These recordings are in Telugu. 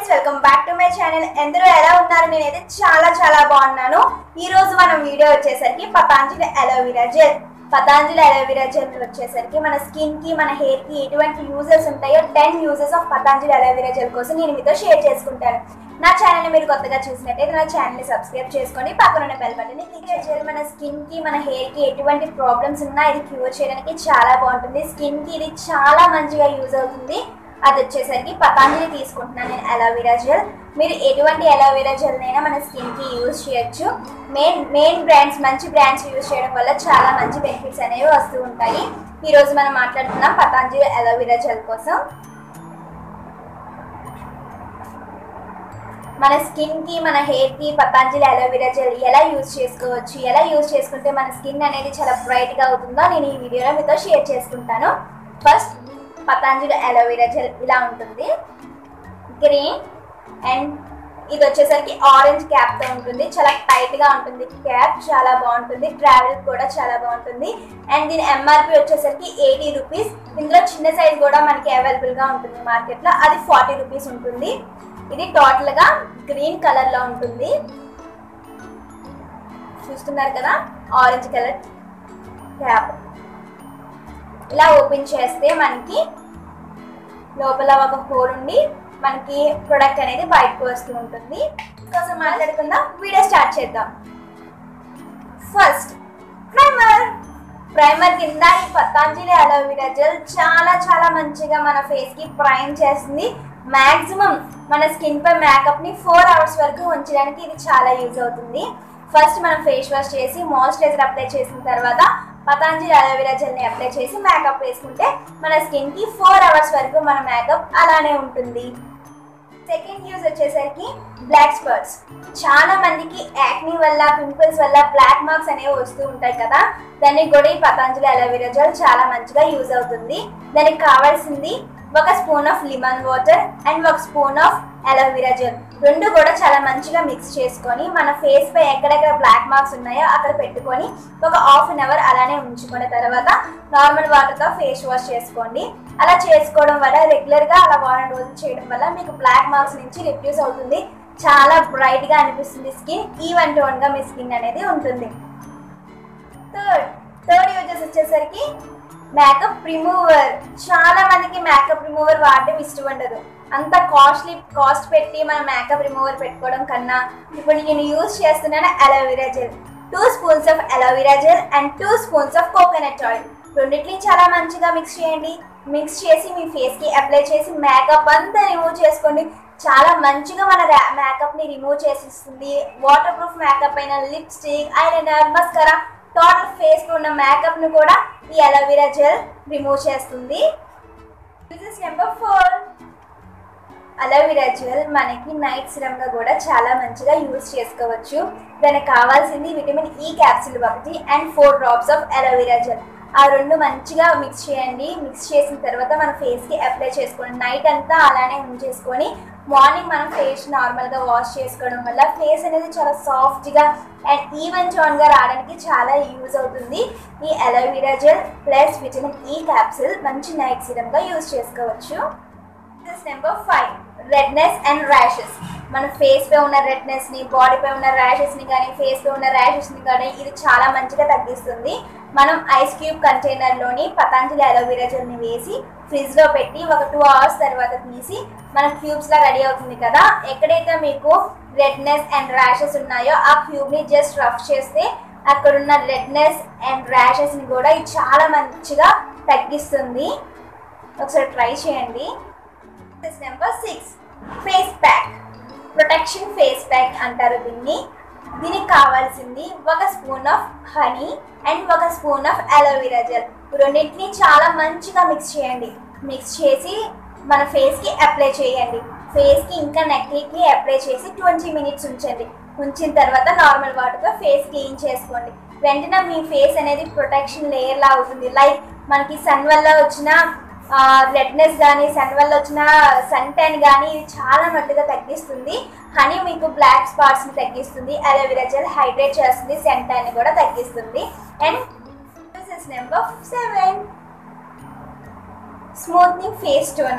Friends welcome back to my channel. ఎందరూ ఎలా ఉన్నారు? నేనైతే చాలా బాగున్నాను. ఈ రోజు మనం వీడియో వచ్చేసరికి Patanjali aloe vera gel. Patanjali aloe vera gel వచ్చేసరికి మన స్కిన్ కి మన హెయిర్ కి ఎటువంటి యూజెస్ ఉంటాయో 10 uses of Patanjali aloe vera gel కోసం నేను మీతో షేర్ చేసుకుంటాను. నా ఛానల్ ని మీరు కొత్తగా చూసినట్టయితే నా ఛానల్ ని సబ్స్క్రైబ్ చేసుకొని పక్కన ఉన్న బెల్ బటన్ ని క్లిక్ చేయాలి. మన స్కిన్ కి మన హెయిర్ కి ఎటువంటి ప్రాబ్లమ్స్ ఉన్నా ఇది క్యూర్ చేయడానికి చాలా బాగుంటుంది. స్కిన్ కి ఇది చాలా మంచిగా యూజ్ అవుతుంది. అది వచ్చేసరికి పతాంజలి తీసుకుంటున్నాను నేను అలోవెరా జెల్. మీరు ఎటువంటి అలోవెరా జెల్ అయినా మన స్కిన్ కి యూజ్ చేయొచ్చు. మెయిన్ బ్రాండ్స్, మంచి బ్రాండ్స్ యూజ్ చేయడం వల్ల చాలా మంచి బెనిఫిట్స్ అనేవి వస్తూ ఉంటాయి. ఈ రోజు మనం మాట్లాడుతున్నాం పతాంజలి అలోవెరా జెల్ కోసం. మన స్కిన్ కి మన హెయిర్ కి పతాంజలి అలోవెరా జెల్ ఎలా యూజ్ చేసుకోవచ్చు, ఎలా యూజ్ చేసుకుంటే మన స్కిన్ అనేది చాలా బ్రైట్ గా అవుతుందో నేను ఈ వీడియోలో మీతో షేర్ చేసుకుంటాను. ఫస్ట్ పతాంజలి అలోవెరా జెల్ ఇలా ఉంటుంది, గ్రీన్ అండ్ ఇది వచ్చేసరికి ఆరెంజ్ క్యాప్ తో ఉంటుంది. చాలా టైట్ గా ఉంటుంది క్యాప్, చాలా బాగుంటుంది. ట్రావెల్ కూడా చాలా బాగుంటుంది. అండ్ దీని ఎంఆర్పి వచ్చేసరికి 80 రూపీస్. ఇందులో చిన్న సైజ్ కూడా మనకి అవైలబుల్ గా ఉంటుంది మార్కెట్ లో, అది 40 రూపీస్ ఉంటుంది. ఇది టోటల్ గా గ్రీన్ కలర్ లో ఉంటుంది. చూస్తున్నారు కదా, ఆరెంజ్ కలర్ క్యాప్. ఇలా ఓపెన్ చేస్తే మనకి లోపల ఒక హోల్ ఉండి మనకి ప్రొడక్ట్ అనేది బయటకు వస్తూ ఉంటుంది. కోసం మాట్లాడుకుందాం, వీడియో స్టార్ట్ చేద్దాం. ఫస్ట్ ప్రైమర్ కింద ఈ పతాంజలి అలోవెరా జెల్ చాలా మంచిగా మన ఫేస్ కి ప్రైమ్ చేస్తుంది. మాక్సిమం మన స్కిన్ పై మేకప్ ని 4 అవర్స్ వరకు ఉంచడానికి ఇది చాలా యూజ్ అవుతుంది. ఫస్ట్ మనం ఫేస్ వాష్ చేసి మాయిశ్చరైజర్ అప్లై చేసిన తర్వాత పతాంజలి అలోవెరా జెల్ ని అప్లై చేసి మేకప్ వేసుకుంటే మన స్కిన్ కి 4 అవర్స్ వరకు మన మేకప్ అలానే ఉంటుంది. సెకండ్ యూజ్ వచ్చేసరికి బ్లాక్ స్పాట్స్. చాలా మందికి యాక్నీ వల్ల, పింపుల్స్ వల్ల బ్లాక్ మార్క్స్ అనేవి వస్తూ ఉంటాయి కదా, దానికి కూడా ఈ పతాంజలి అలోవెరా జెల్ చాలా మంచిగా యూజ్ అవుతుంది. దానికి కావాల్సింది ఒక spoon of lemon water and ఒక స్పూన్ ఆఫ్ అలోవెరా జెల్. రెండు కూడా చాలా మంచిగా మిక్స్ చేసుకొని మన ఫేస్ పై ఎక్కడెక్కడ బ్లాక్ మార్క్స్ ఉన్నాయో అక్కడ పెట్టుకొని ఒక హాఫ్ అన్ అవర్ అలానే ఉంచుకున్న తర్వాత నార్మల్ వాటర్తో ఫేస్ వాష్ చేసుకోండి. అలా చేసుకోవడం వల్ల రెగ్యులర్ గా అలా వారం రోజులు చేయడం వల్ల మీకు బ్లాక్ మార్క్స్ నుంచి రిడ్యూస్ అవుతుంది. చాలా బ్రైట్ గా అనిపిస్తుంది స్కిన్, ఈవెన్ టోన్ గా మీ స్కిన్ అనేది ఉంటుంది. థర్డ్ యూజెస్ వచ్చేసరికి మేకప్ రిమూవర్. చాలా మందికి మేకప్ రిమూవర్ వాడడం ఇష్టం ఉండదు. అంత కాస్ట్ పెట్టి మనం మేకప్ రిమూవర్ పెట్టుకోవడం కన్నా ఇప్పుడు నేను యూజ్ చేస్తున్నాను aloe vera gel. 2 spoons of aloe vera gel and 2 spoons of coconut oil. రెండింటిని చాలా మంచిగా మిక్స్ చేయండి. మిక్స్ చేసి మీ ఫేస్ కి అప్లై చేసి మేకప్ అంతా రిమూవ్ చేసుకోండి. చాలా మంచిగా మన మేకప్ ని రిమూవ్ చేసిస్తుంది. వాటర్ ప్రూఫ్ మేకప్ అయిన lipstick, eyeliner, mascara, total face లో ఉన్న మేకప్ ను కూడా ఈ అలోవెరా జెల్ రిమూవ్ చేస్తుంది. యూజెస్ నెంబర్ 4, అలోవెరా జెల్ మనకి నైట్ సిరమ్ గా కూడా చాలా మంచిగా యూజ్ చేసుకోవచ్చు. దానికి కావాల్సింది విటమిన్ ఈ క్యాప్సూల్ ఒకటి and 4 drops of aloe vera gel. ఆ రెండు మంచిగా మిక్స్ చేయండి. మిక్స్ చేసిన తర్వాత మన ఫేస్ కి అప్లై చేసుకోండి. నైట్ అంతా అలానే ఉంచేసుకొని మార్నింగ్ మనం ఫేస్ నార్మల్ గా వాష్ చేసుకోవడం వల్ల ఫేస్ అనేది చాలా సాఫ్ట్ గా అండ్ ఈవెన్ టోన్ గా రావడానికి చాలా యూజ్ అవుతుంది. ఈ aloe vera gel plus vitamin E capsule మంచి నైట్ సిరమ్ గా యూజ్ చేసుకోవచ్చు. Number 5, redness and rashes. మన ఫేస్ పై ఉన్న రెడ్నెస్ ని, బాడీ పై ఉన్న ర్యాషెస్ ని కానీ, ఫేస్ పై ఉన్న ర్యాషెస్ ని కానీ ఇది చాలా మంచిగా తగ్గిస్తుంది. మనం ఐస్ క్యూబ్ కంటైనర్ లోని పతాంజలి అలోవెరా జెల్ ని వేసి ఫ్రిడ్జ్ లో పెట్టి ఒక 2 అవర్స్ తర్వాత తీసి మన క్యూబ్స్ లా రెడీ అవుతుంది కదా. ఎక్కడైతే మీకు రెడ్నెస్ అండ్ ర్యాషెస్ ఉన్నాయో ఆ క్యూబ్ ని జస్ట్ రఫ్ చేస్తే అక్కడున్న రెడ్నెస్ అండ్ ర్యాషెస్ ని కూడా ఇది చాలా మంచిగా తగ్గిస్తుంది. ఒకసారి ట్రై చేయండి. Number 6, face pack. Protection face pack అంటారు దీన్ని. దీనికి కావాల్సింది ఒక స్పూన్ ఆఫ్ హనీ అండ్ ఒక స్పూన్ ఆఫ్ అలోవెరా జెల్. రెండింటిని చాలా మంచిగా మిక్స్ చేయండి. మిక్స్ చేసి మన ఫేస్ కి అప్లై చేయండి. ఫేస్ కి ఇంకా నెక్ కి అప్లై చేసి 20 మినిట్స్ ఉంచండి. ఉంచిన తర్వాత నార్మల్ వాటర్తో ఫేస్ క్లీన్ చేసుకోండి. వెంటనే మీ ఫేస్ అనేది ప్రొటెక్షన్ లేయర్ లా అవుతుంది. లైక్ మనకి సన్ వల్ల వచ్చిన రెడ్నెస్ కానీ, సన్ వల్ల వచ్చిన సన్ ట్యాన్ కానీ ఇది చాలా మట్టుగా తగ్గిస్తుంది. హనీ మీకు బ్లాక్ స్పాట్స్ ని తగ్గిస్తుంది. అలోవెరా జెల్ హైడ్రేట్ చేస్తుంది, సన్ ట్యాన్ ని కూడా తగ్గిస్తుంది. And number 7, smoothing face toner.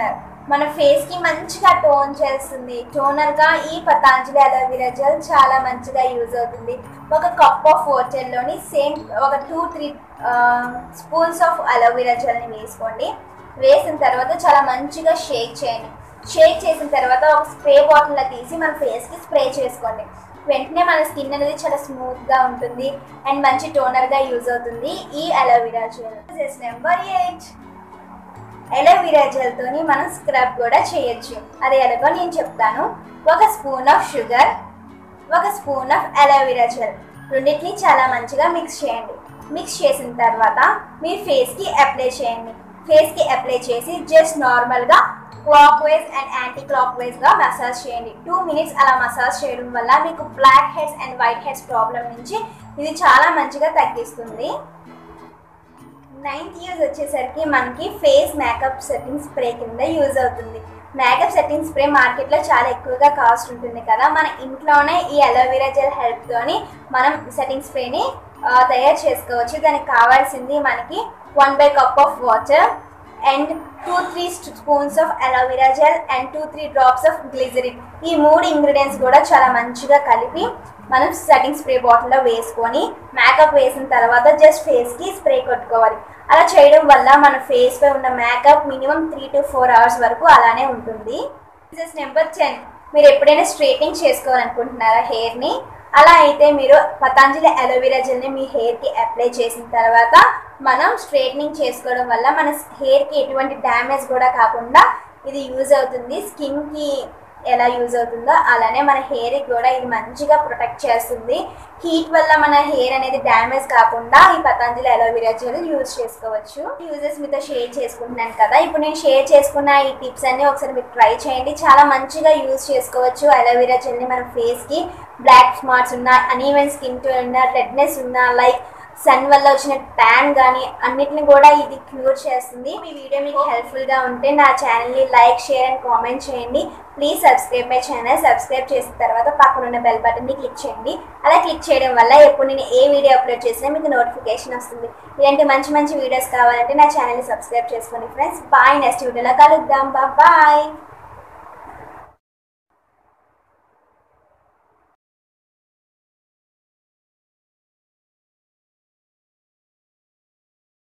మన ఫేస్కి మంచిగా టోన్ చేస్తుంది. టోనర్గా ఈ పతాంజలి అలోవెరా జెల్ చాలా మంచిగా యూజ్ అవుతుంది. ఒక కప్ ఆఫ్ వాటర్లోని సేమ్ ఒక 2-3 స్పూన్స్ ఆఫ్ అలోవెరా జెల్ని వేసుకోండి. వేసిన తర్వాత చాలా మంచిగా షేక్ చేయండి. షేక్ చేసిన తర్వాత ఒక స్ప్రే బాటిల్లో తీసి మన ఫేస్కి స్ప్రే చేసుకోండి. వెంటనే మన స్కిన్ అనేది చాలా స్మూత్గా ఉంటుంది అండ్ మంచి టోనర్గా యూజ్ అవుతుంది ఈ అలోవెరా జెల్. నెంబర్ 8, అలోవెరా జెల్తోని మనం స్క్రబ్ కూడా చేయొచ్చు. అది ఎలాగో నేను చెప్తాను. ఒక స్పూన్ ఆఫ్ షుగర్, ఒక స్పూన్ ఆఫ్ అలోవెరా జెల్ రెండింటిని చాలా మంచిగా మిక్స్ చేయండి. మిక్స్ చేసిన తర్వాత మీ ఫేస్కి అప్లై చేయండి. ఫేస్కి అప్లై చేసి జస్ట్ నార్మల్గా క్లాక్ వైజ్ అండ్ యాంటీ క్లాక్ వైజ్గా మసాజ్ చేయండి. 2 minutes అలా మసాజ్ చేయడం వల్ల మీకు blackheads and whiteheads problem నుంచి ఇది చాలా మంచిగా తగ్గిస్తుంది. 9th యూజ్ వచ్చేసరికి మనకి ఫేస్ మేకప్ సెట్టింగ్ స్ప్రే కింద యూజ్ అవుతుంది. మేకప్ సెట్టింగ్ స్ప్రే మార్కెట్లో చాలా ఎక్కువగా కాస్ట్ ఉంటుంది కదా, మన ఇంట్లోనే ఈ అలోవెరా జెల్ హెల్ప్తోని మనం సెట్టింగ్ స్ప్రేని తయారు చేసుకోవచ్చు. దానికి కావాల్సింది మనకి 1 cup of water and 2-3 spoons of aloe vera gel and 2-3 drops of glycerin. ఈ 3 ఇంగ్రీడియంట్స్ కూడా చాలా మంచిగా కలిపి మనం సెట్టింగ్ స్ప్రే బాటిల్లో వేసుకొని మేకప్ వేసిన తర్వాత జస్ట్ ఫేస్కి స్ప్రే కొట్టుకోవాలి. అలా చేయడం వల్ల మన ఫేస్పై ఉన్న మేకప్ మినిమం 3 to 4 hours వరకు అలానే ఉంటుంది. నెంబర్ 10, మీరు ఎప్పుడైనా స్ట్రైట్నింగ్ చేసుకోవాలనుకుంటున్నారా హెయిర్ని? అలా అయితే మీరు పతాంజలి అలోవెరా జెల్ని మీ హెయిర్కి అప్లై చేసిన తర్వాత మనం స్ట్రైట్నింగ్ చేసుకోవడం వల్ల మన హెయిర్కి ఎటువంటి డ్యామేజ్ కూడా కాకుండా ఇది యూజ్ అవుతుంది. స్కిన్కి ఎలా యూజ్ అవుతుందో అలానే మన హెయిర్కి కూడా ఇది మంచిగా ప్రొటెక్ట్ చేస్తుంది. హీట్ వల్ల మన హెయిర్ అనేది డ్యామేజ్ కాకుండా ఈ పతాంజలి అలోవెరా జెల్ యూజ్ చేసుకోవచ్చు. యూజెస్ మీతో షేర్ చేసుకుంటున్నాను కదా, ఇప్పుడు నేను షేర్ చేసుకున్న ఈ టిప్స్ అన్ని ఒకసారి మీరు ట్రై చేయండి. చాలా మంచిగా యూజ్ చేసుకోవచ్చు అలోవెరా జెల్ని. మన ఫేస్కి బ్లాక్ స్పాట్స్ ఉన్నా, అనీవెన్ స్కిన్ టోన్ ఉన్నా, రెడ్నెస్ ఉన్నా, లైక్ సన్ వల్ల వచ్చిన ట్యాన్ కానీ అన్నిటిని కూడా ఇది క్యూర్ చేస్తుంది. ఈ వీడియో మీకు హెల్ప్ఫుల్గా ఉంటే నా ఛానల్ని లైక్, షేర్ అండ్ కామెంట్ చేయండి. Please subscribe my channel. Subscribe చేసిన తర్వాత పక్కన ఉన్న బెల్ బటన్ని క్లిక్ చేయండి. అలా క్లిక్ చేయడం వల్ల ఎప్పుడు నేను ఏ వీడియో అప్లోడ్ చేసినా మీకు నోటిఫికేషన్ వస్తుంది. ఇలాంటి మంచి మంచి వీడియోస్ కావాలంటే నా ఛానల్ని సబ్స్క్రైబ్ చేసుకోండి ఫ్రెండ్స్. బాయ్. నెక్స్ట్ వీడియోలో కలుద్దాం. బాయ్.